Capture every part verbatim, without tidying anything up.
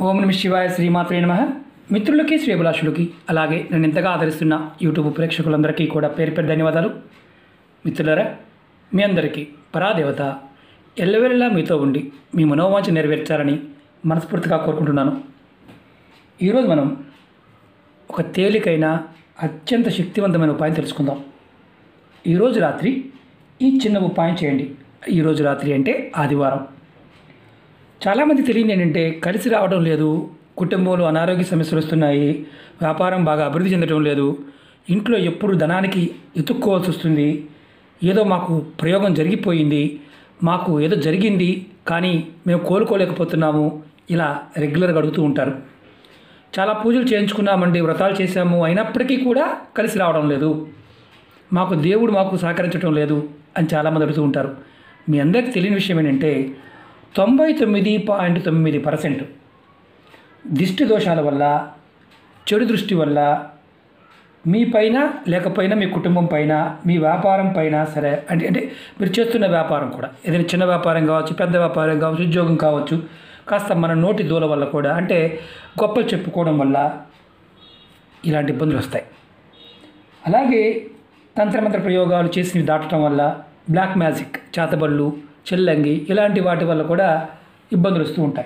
ఓం నమ శివాయ శ్రీమాత్రే నమః. మిత్రులకి శ్రేభిలాషులకి అలాగే నన్ను ఎంతగా ఆదరిస్తున్న యూట్యూబ్ ప్రేక్షకులందరికీ కూడా పేరు పేరు ధన్యవాదాలు. మిత్రులారా, మీ అందరికీ పరాదేవత ఎల్లవేళలా మీతో ఉండి మీ మనోవాంఛ నెరవేర్చాలని మనస్ఫూర్తిగా కోరుకుంటున్నాను. ఈరోజు మనం ఒక తేలికైన అత్యంత శక్తివంతమైన ఉపాయం తెలుసుకుందాం. ఈరోజు రాత్రి ఈ చిన్న ఉపాయం చేయండి. ఈరోజు రాత్రి అంటే ఆదివారం. చాలామంది తెలియని ఏంటంటే కలిసి రావడం లేదు, కుటుంబంలో అనారోగ్య సమస్యలు వస్తున్నాయి, వ్యాపారం బాగా అభివృద్ధి చెందడం లేదు, ఇంట్లో ఎప్పుడు ధనానికి ఎత్తుక్కోవాల్సి వస్తుంది, ఏదో మాకు ప్రయోగం జరిగిపోయింది, మాకు ఏదో జరిగింది కానీ మేము కోలుకోలేకపోతున్నాము, ఇలా రెగ్యులర్గా అడుగుతూ ఉంటారు. చాలా పూజలు చేయించుకున్నామండి, వ్రతాలు చేశాము, అయినప్పటికీ కూడా కలిసి రావడం లేదు, మాకు దేవుడు మాకు సహకరించడం లేదు అని చాలామంది అడుగుతూ ఉంటారు. మీ అందరికీ తెలియని విషయం ఏంటంటే తొంభై తొమ్మిది పాయింట్ తొమ్మిది పర్సెంట్ దిష్టి దోషాల వల్ల, చెడు దృష్టి వల్ల మీ పైన లేకపోయినా మీ కుటుంబం పైన, మీ వ్యాపారం పైన సరే అంటే అంటే మీరు చేస్తున్న వ్యాపారం కూడా ఏదైనా చిన్న వ్యాపారం కావచ్చు, పెద్ద వ్యాపారం కావచ్చు, ఉద్యోగం కావచ్చు, కాస్త మన నోటి దూల వల్ల కూడా అంటే గొప్పలు చెప్పుకోవడం వల్ల ఇలాంటి ఇబ్బందులు వస్తాయి. అలాగే తంత్రమంత్ర ప్రయోగాలు చేసి దాటడం వల్ల, బ్లాక్ మ్యాజిక్, చేతబళ్ళు, చెల్లంగి ఇలాంటి వాటి వల్ల కూడా ఇబ్బందులు వస్తూ ఉంటాయి.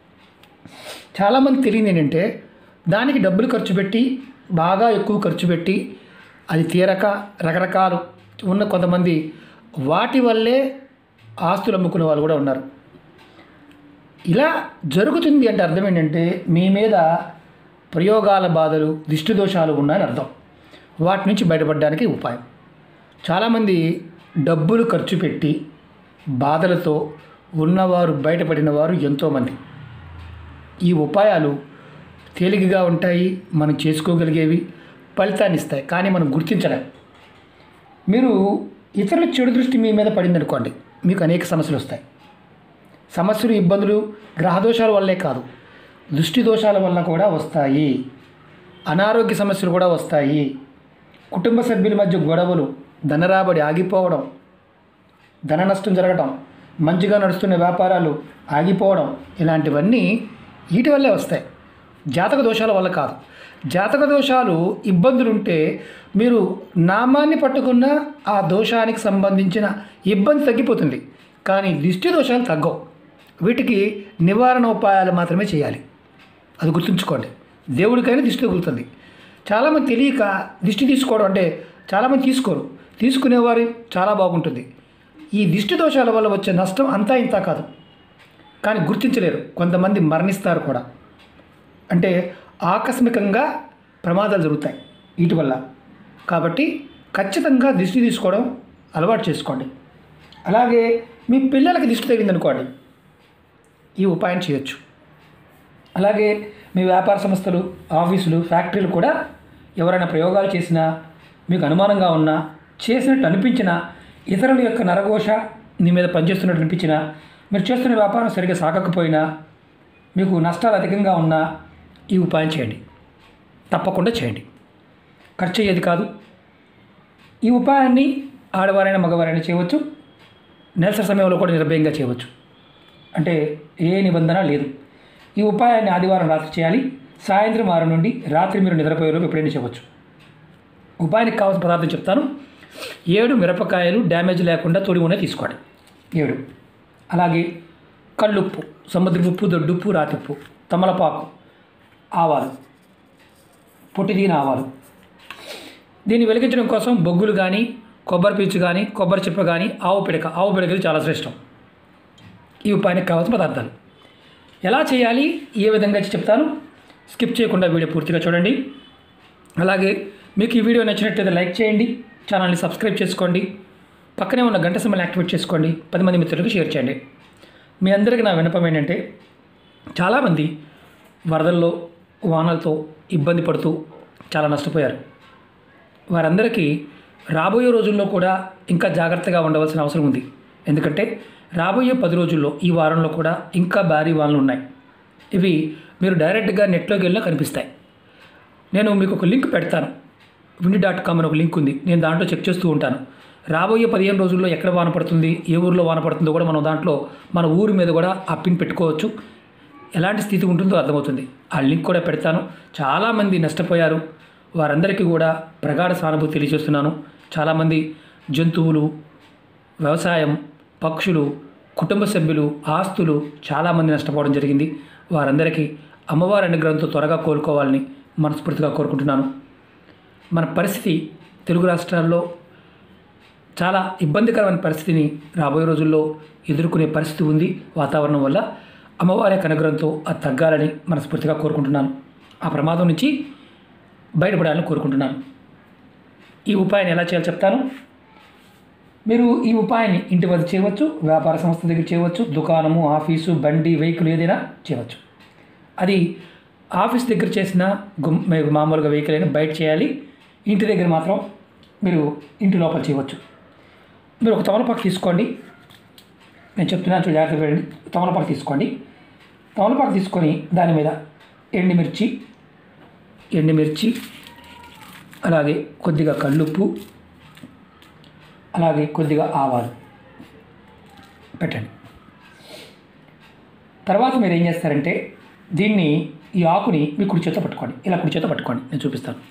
చాలామంది తెలియదు ఏంటంటే దానికి డబ్బులు ఖర్చు పెట్టి బాగా ఎక్కువ ఖర్చు పెట్టి అది తీరక రకరకాలు ఉన్న కొంతమంది వాటి వల్లే ఆస్తులు అమ్ముకునే వాళ్ళు కూడా ఉన్నారు. ఇలా జరుగుతుంది అంటే అర్థం ఏంటంటే మీ మీద ప్రయోగాల బాధలు, దిష్టి దోషాలు ఉన్నాయని అర్థం. వాటి నుంచి బయటపడడానికి ఉపాయం. చాలామంది డబ్బులు ఖర్చు పెట్టి బాధలతో ఉన్నవారు బయటపడిన వారు ఎంతోమంది. ఈ ఉపాయాలు తేలికగా ఉంటాయి, మనం చేసుకోగలిగేవి, ఫలితాన్ని ఇస్తాయి, కానీ మనం గుర్తించలేం. మీరు ఇతరుల చెడు దృష్టి మీ మీద పడిందనుకోండి, మీకు అనేక సమస్యలు వస్తాయి. సమస్యలు, ఇబ్బందులు గ్రహదోషాల వల్లే కాదు, దృష్టి దోషాల వల్ల కూడా వస్తాయి. అనారోగ్య సమస్యలు కూడా వస్తాయి. కుటుంబ సభ్యుల మధ్య గొడవలు, ధనరాబడి ఆగిపోవడం, ధన నష్టం జరగడం, మంచిగా నడుస్తున్న వ్యాపారాలు ఆగిపోవడం, ఇలాంటివన్నీ వీటి వల్లే వస్తాయి, జాతక దోషాల వల్ల కాదు. జాతక దోషాలు ఇబ్బందులు ఉంటే మీరు నామాన్ని పట్టుకున్న ఆ దోషానికి సంబంధించిన ఇబ్బంది తగ్గిపోతుంది, కానీ దిష్టి దోషాలు తగ్గవు. వీటికి నివారణ ఉపాయాలు మాత్రమే చేయాలి, అది గుర్తుంచుకోండి. దేవుడికైనా దిష్టి తగులుతుంది. చాలామంది తెలియక దిష్టి తీసుకోవడం అంటే చాలామంది తీసుకోరు, తీసుకునేవారు చాలా బాగుంటుంది. ఈ దిష్టి దోషాల వల్ల వచ్చే నష్టం అంతా ఇంత కాదు, కానీ గుర్తించలేరు. కొంతమంది మరణిస్తారు కూడా, అంటే ఆకస్మికంగా ప్రమాదాలు జరుగుతాయి వీటి వల్ల. కాబట్టి ఖచ్చితంగా దిష్టి తీసుకోవడం అలవాటు చేసుకోండి. అలాగే మీ పిల్లలకి దిష్టి తగిలిందనుకోండి, ఈ ఉపాయం చేయొచ్చు. అలాగే మీ వ్యాపార సంస్థలు, ఆఫీసులు, ఫ్యాక్టరీలు కూడా ఎవరైనా ప్రయోగాలు చేసినా, మీకు అనుమానంగా ఉన్నా, చేసినట్టు అనిపించినా, ఇతరుల యొక్క నరఘోష మీ మీద పనిచేస్తున్నట్టు అనిపించినా, మీరు చేస్తున్న వ్యాపారం సరిగ్గా సాగకపోయినా, మీకు నష్టాలు అధికంగా ఉన్నా ఈ ఉపాయం చేయండి, తప్పకుండా చేయండి. ఖర్చు అయ్యేది కాదు. ఈ ఉపాయాన్ని ఆడవారైనా మగవారైనా చేయవచ్చు. నెలసరి సమయంలో కూడా నిర్భయంగా చేయవచ్చు, అంటే ఏ నిబంధన లేదు. ఈ ఉపాయాన్ని ఆదివారం రాత్రి చేయాలి. సాయంత్రం ఆరు నుండి రాత్రి మీరు నిద్రపోయేలోపు ఎప్పుడైనా చేయవచ్చు. ఉపాయానికి కావాల్సిన పదార్థం చెప్తాను. ఏడు మిరపకాయలు డ్యామేజ్ లేకుండా తొడి ఉన్న తీసుకోండి, ఏడు. అలాగే కల్లుప్పు, సముద్రపు ఉప్పు, దొడ్డుప్పు, రాతిప్పు, తమలపాకు, ఆవాలు, పొట్టిదీన ఆవాలు. దీన్ని వెలిగించడం కోసం బొగ్గులు కానీ, కొబ్బరి పీచు కానీ, కొబ్బరి చిప్ప కానీ, ఆవు పిడక, ఆవు పిడకలు చాలా శ్రేష్టం. ఈ ఉపాయానికి కావాల్సిన పదార్థాలు ఎలా చేయాలి, ఏ విధంగా చెప్తాను. స్కిప్ చేయకుండా వీడియో పూర్తిగా చూడండి. అలాగే మీకు ఈ వీడియో నచ్చినట్లయితే లైక్ చేయండి, ఛానల్ని సబ్స్క్రైబ్ చేసుకోండి, పక్కనే ఉన్న గంట సింబల్ని యాక్టివేట్ చేసుకోండి, పది మంది మిత్రులకు షేర్ చేయండి. మీ అందరికీ నా విన్నపం ఏంటంటే చాలామంది వరదల్లో, వానలతో ఇబ్బంది పడుతూ చాలా నష్టపోయారు. వారందరికీ రాబోయే రోజుల్లో కూడా ఇంకా జాగ్రత్తగా ఉండవలసిన అవసరం ఉంది. ఎందుకంటే రాబోయే పది రోజుల్లో, ఈ వారంలో కూడా ఇంకా భారీ వానలు ఉన్నాయి. ఇవి మీరు డైరెక్ట్గా నెట్లోకి వెళ్ళినా కనిపిస్తాయి. నేను మీకు ఒక లింక్ పెడతాను, విండి డాట్ కామ్ అని ఒక లింక్ ఉంది, నేను దాంట్లో చెక్ చేస్తూ ఉంటాను. రాబోయే పదిహేను రోజుల్లో ఎక్కడ వాన పడుతుంది, ఏ ఊరిలో వాన పడుతుందో కూడా మనం దాంట్లో మన ఊరి మీద కూడా ఆ పిన్ పెట్టుకోవచ్చు. ఎలాంటి స్థితి ఉంటుందో అర్థమవుతుంది. ఆ లింక్ కూడా పెడతాను. చాలామంది నష్టపోయారు. వారందరికీ కూడా ప్రగాఢ సానుభూతి తెలియజేస్తున్నాను. చాలామంది జంతువులు, వ్యవసాయం, పక్షులు, కుటుంబ సభ్యులు, ఆస్తులు చాలామంది నష్టపోవడం జరిగింది. వారందరికీ అమ్మవారి అనుగ్రహంతో త్వరగా కోలుకోవాలని మనస్ఫూర్తిగా కోరుకుంటున్నాను. మన పరిస్థితి తెలుగు రాష్ట్రాల్లో చాలా ఇబ్బందికరమైన పరిస్థితిని రాబోయే రోజుల్లో ఎదుర్కొనే పరిస్థితి ఉంది. వాతావరణం వల్ల అమ్మవారి యొక్క అనుగ్రహంతో అది తగ్గాలని మనస్ఫూర్తిగా కోరుకుంటున్నాను. ఆ ప్రమాదం నుంచి బయటపడాలని కోరుకుంటున్నాను. ఈ ఉపాయాన్ని ఎలా చేయాలో చెప్తాను. మీరు ఈ ఉపాయాన్ని ఇంటి వద్ద చేయవచ్చు, వ్యాపార సంస్థ దగ్గర చేయవచ్చు, దుకాణము, ఆఫీసు, బండి, వెహికల్ ఏదైనా చేయవచ్చు. అది ఆఫీస్ దగ్గర చేసిన మీరు మామూలుగా వెహికల్ అయినా బయట చేయాలి. ఇంటి దగ్గర మాత్రం మీరు ఇంటి లోపల చేయవచ్చు. మీరు ఒక తమలపాకు తీసుకోండి. నేను చెప్తున్నాను చూడండి, జాగ్రత్తగా వెళ్ళండి. తమలపాకు తీసుకోండి. తమలపాకు తీసుకొని దాని మీద ఎండుమిర్చి ఎండుమిర్చి అలాగే కొద్దిగా కల్లుప్పు, అలాగే కొద్దిగా ఆవాలు పెట్టండి. తర్వాత మీరు ఏం చేస్తారంటే దీన్ని ఈ ఆకుని మీ కుడి చేత పట్టుకోండి. ఇలా కుడి చేత పట్టుకోండి, నేను చూపిస్తాను.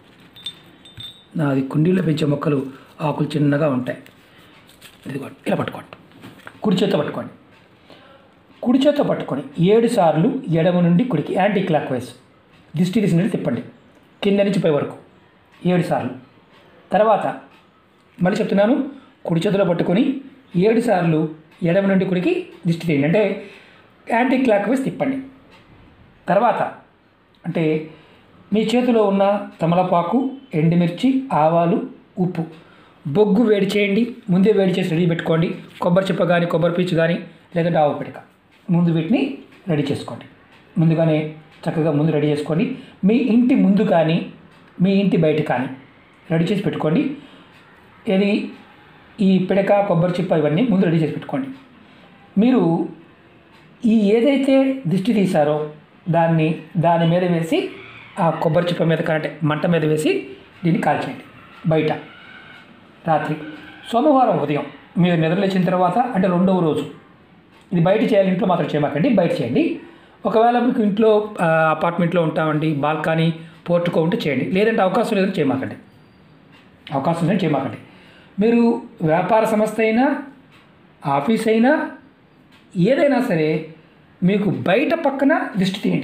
నాది కుండీలో పెంచే మొక్కలు ఆకులు చిన్నగా ఉంటాయి. ఇదిగోండి, ఇలా పట్టుకోండి. కుడి చేత పట్టుకోండి. కుడి చేత పట్టుకొని ఏడు సార్లు ఎడమ నుండి కుడికి యాంటీ క్లాక్ వైజ్ దిష్టి తీసినట్టు తిప్పండి, కింద నుంచి పై వరకు ఏడు సార్లు. తర్వాత మళ్ళీ చెప్తున్నాను, కుడి చేతిలో పట్టుకొని ఏడు సార్లు ఎడమ నుండి కుడికి దిష్టి తీయండి, అంటే యాంటీ క్లాక్ వైజ్ తిప్పండి. తర్వాత అంటే మీ చేతిలో ఉన్న తమలపాకు, ఎండుమిర్చి, ఆవాలు, ఉప్పు, బొగ్గు వేడి చేయండి. ముందే వేడి చేసి రెడీ పెట్టుకోండి. కొబ్బరి చిప్ప కానీ, కొబ్బరి పీచు కానీ, లేదంటే ఆవు పిడక, ముందు వీటిని రెడీ చేసుకోండి. ముందుగానే చక్కగా ముందు రెడీ చేసుకోండి. మీ ఇంటి ముందు కానీ, మీ ఇంటి బయట కానీ రెడీ చేసి పెట్టుకోండి. ఇది ఈ పిడక, కొబ్బరి చిప్ప ఇవన్నీ ముందు రెడీ చేసి పెట్టుకోండి. మీరు ఈ ఏదైతే దిష్టి తీశారో దాన్ని దాని మీద వేసి, ఆ కొబ్బరి చిప్ప మీద కానీ మంట మీద వేసి దీన్ని కాల్చేయండి బయట. రాత్రి సోమవారం ఉదయం మీరు నిద్రలేచిన తర్వాత, అంటే రెండవ రోజు, ఇది బయట చేయాలి, ఇంట్లో మాత్రం చేయమాకండి, బయట చేయండి. ఒకవేళ మీకు ఇంట్లో అపార్ట్మెంట్లో ఉంటామండి, బాల్కనీ, పోర్టుకో ఉంటే చేయండి, లేదంటే అవకాశం లేదంటే చేయమాకండి. అవకాశం లేదంటే చేయమాకండి. మీరు వ్యాపార సంస్థ అయినా, ఆఫీస్ అయినా, ఏదైనా సరే మీకు బయట పక్కన దిష్టి తీయండి.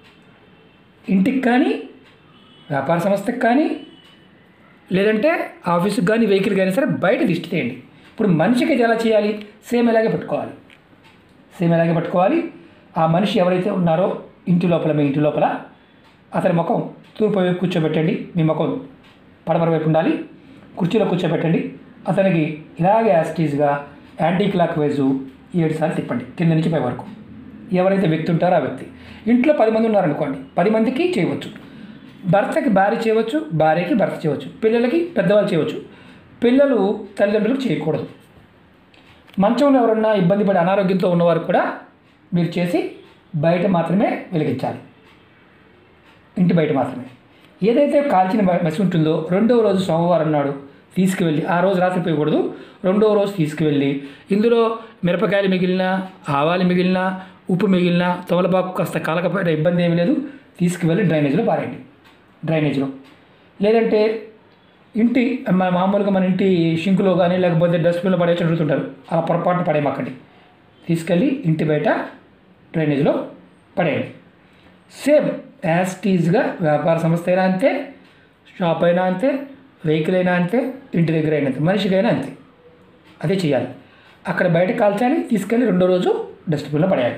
ఇంటికి కానీ, వ్యాపార సంస్థకి కానీ, లేదంటే ఆఫీస్కి కానీ, వెహికల్ కానీ సరే బయట దిష్టి తీయండి. ఇప్పుడు మనిషికి ఇది ఎలా చేయాలి? సేమ్ ఇలాగే పట్టుకోవాలి. సేమ్ ఇలాగే పట్టుకోవాలి. ఆ మనిషి ఎవరైతే ఉన్నారో ఇంటి లోపల, మీ ఇంటి లోపల అతని ముఖం తూర్పు వైపు కూర్చోబెట్టండి. మీ ముఖం పడమర వైపు ఉండాలి. కుర్చీలో కూర్చోబెట్టండి. అతనికి ఇలాగే యాస్టీజ్గా యాంటీ క్లాక్ వైజు ఏడు సార్లు తిప్పండి, కింద నుంచి పై వరకు. ఎవరైతే వ్యక్తి ఉంటారో ఆ వ్యక్తి. ఇంట్లో పది మంది ఉన్నారనుకోండి, పది మందికి చేయవచ్చు. భర్తకి భార్య చేయవచ్చు, భార్యకి భర్త చేయవచ్చు, పిల్లలకి పెద్దవాళ్ళు చేయవచ్చు. పిల్లలు తల్లిదండ్రులకు చేయకూడదు. మంచంలో ఎవరన్నా ఇబ్బంది పడి అనారోగ్యంతో ఉన్నవారు కూడా మీరు చేసి బయట మాత్రమే వెలిగించాలి, ఇంటి బయట మాత్రమే. ఏదైతే కాల్చిన మసి ఉంటుందో రెండవ రోజు సోమవారం నాడు తీసుకువెళ్ళి, ఆ రోజు రాత్రి పోయకూడదు, రెండవ రోజు తీసుకువెళ్ళి ఇందులో మిరపకాయలు మిగిలిన, ఆవాలు మిగిలిన, ఉప్పు మిగిలిన, తమలపాకు కాస్త కాలకపోయిన ఇబ్బంది ఏమీ లేదు, తీసుకువెళ్ళి డ్రైనేజ్లో పారేయండి. డ్రైనేజ్లో లేదంటే ఇంటి మామూలుగా మన ఇంటి షింకులో కానీ, లేకపోతే డస్ట్బిన్లో పడేసి అడుగుతుంటారు, అలా పొరపాటున పడేయమాకండి. తీసుకెళ్ళి ఇంటి బయట డ్రైనేజ్లో పడేయండి. సేమ్ యాస్టీజ్గా వ్యాపార సంస్థ అయినా అంతే, షాప్ అయినా అంతే, వెహికల్ అయినా అంతే, ఇంటి దగ్గర అయినా అంతే, మనిషికైనా అంతే. అదే చేయాలి. అక్కడ బయట కాల్చాలి, తీసుకెళ్ళి రెండో రోజు డస్ట్బిన్లో పడేయాలి.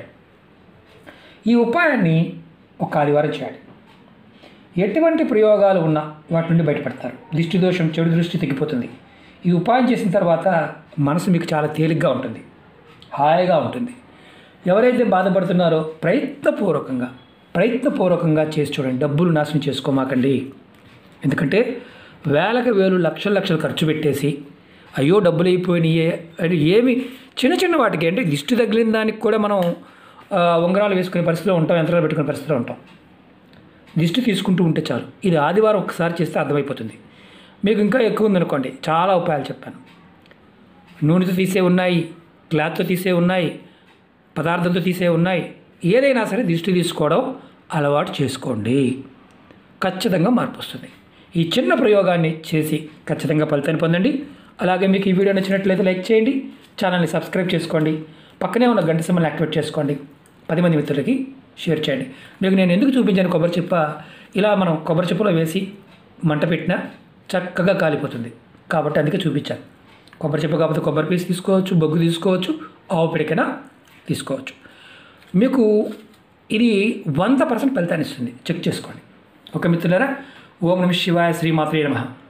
ఈ ఉపాయాన్ని ఒక ఆదివారం చేయాలి. ఎటువంటి ప్రయోగాలు ఉన్నా వాటి నుండి బయటపడతారు. దృష్టి దోషం, చెడు దృష్టి తగ్గిపోతుంది. ఈ ఉపాయం చేసిన తర్వాత మనసు మీకు చాలా తేలిగ్గా ఉంటుంది, హాయిగా ఉంటుంది. ఎవరైతే బాధపడుతున్నారో ప్రయత్నపూర్వకంగా ప్రయత్నపూర్వకంగా చేసి చూడండి. డబ్బులు నాశనం చేసుకోమాకండి. ఎందుకంటే వేలకు వేలు, లక్షల లక్షలు ఖర్చు పెట్టేసి అయ్యో డబ్బులు అయిపోయినాయే అని ఏమి చిన్న చిన్న వాటికి, అంటే దిష్టి తగిలిన దానికి కూడా మనం ఉంగరాలు వేసుకునే పరిస్థితిలో ఉంటాం, యంత్రాలు పెట్టుకునే పరిస్థితిలో ఉంటాం. దిష్టి తీసుకుంటూ ఉంటే చాలు. ఇది ఆదివారం ఒకసారి చేస్తే అర్థమైపోతుంది. మీకు ఇంకా ఎక్కువ ఉందనుకోండి, చాలా ఉపాయాలు చెప్పాను. నూనెతో తీసే ఉన్నాయి, క్లాత్తో తీసే ఉన్నాయి, పదార్థంతో తీసే ఉన్నాయి, ఏదైనా సరే దిష్టి తీసుకోవడం అలవాటు చేసుకోండి. ఖచ్చితంగా మార్పు వస్తుంది. ఈ చిన్న ప్రయోగాన్ని చేసి ఖచ్చితంగా ఫలితాన్ని పొందండి. అలాగే మీకు ఈ వీడియో నచ్చినట్లయితే లైక్ చేయండి, ఛానల్ని సబ్స్క్రైబ్ చేసుకోండి, పక్కనే ఉన్న గంట సింబల్ని యాక్టివేట్ చేసుకోండి, పది మంది మిత్రులకి షేర్ చేయండి. మీకు నేను ఎందుకు చూపించాను కొబ్బరి చిప్ప, ఇలా మనం కొబ్బరి చిప్పలో వేసి మంట పెట్టినా చక్కగా కాలిపోతుంది కాబట్టి అందుకే చూపించాను. కొబ్బరి చిప్ప కాకపోతే కొబ్బరి పీస్ తీసుకోవచ్చు, బొగ్గు తీసుకోవచ్చు, ఆవు పిడికైనా తీసుకోవచ్చు. మీకు ఇది వంద పర్సెంట్ ఫలితాన్ని ఇస్తుంది, చెక్ చేసుకోండి. ఓకే మిత్రులారా, ఓం నమః శివాయ, శ్రీమాత్రే నమః.